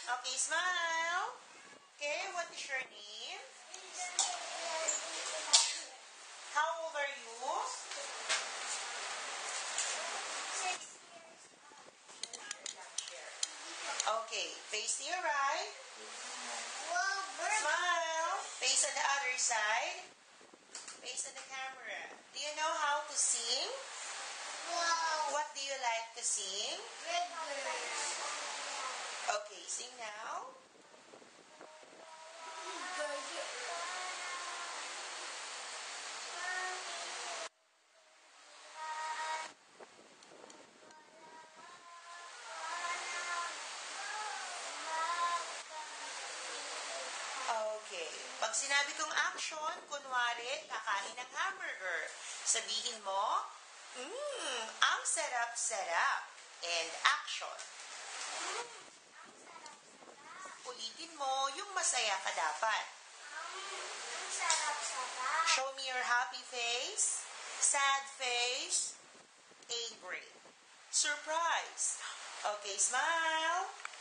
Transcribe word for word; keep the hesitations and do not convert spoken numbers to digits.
Okay, smile. Okay, what is your name? How old are you? Okay, face to your right. Smile. Face on the other side. Face on the camera. Do you know how to sing? What do you like to sing? Okay, sing now. Okay. Pag sinabi kong action, kunwari, kakain ng hamburger. Sabihin mo, mmm, ang sarap-sarap. And action. Ulitin mo yung masaya ka dapat. Show me your happy face, sad face, angry, surprise. Okay, smile.